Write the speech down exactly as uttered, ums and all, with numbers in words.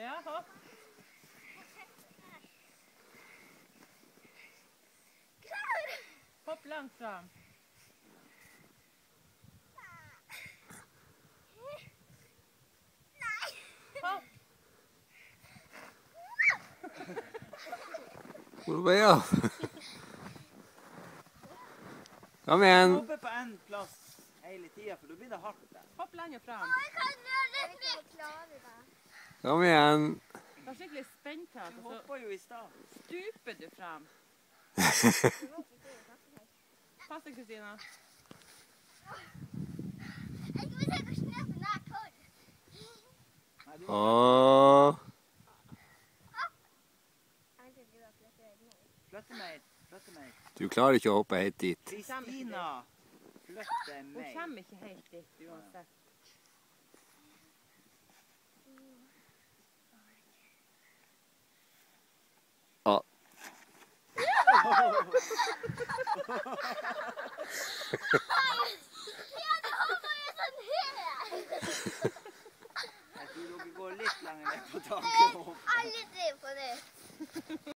Ja, hopp. Hopp langt fram. Hopp. Hvor ble jeg av? Kom igjen. Hoppe på en plass hele tiden, for da blir det hardt der. Hopp lenger fram. Kom igjen. Det er skikkelig spenntak, Du og så hopper jo i stad. stuper du fram. Pass deg, Kristina. Jeg skal se hvor snøpen er kort. Nei, du må Åh. flytte mer. Flytte mer. Du klarer ikke å hoppe helt dit. Kristina, flytte Hun mer. kommer ikke helt dit uansett. Ah. Ja, det hopper jo sånn her. Jeg tror dere går litt lenger ned på taket. Alle driver på det.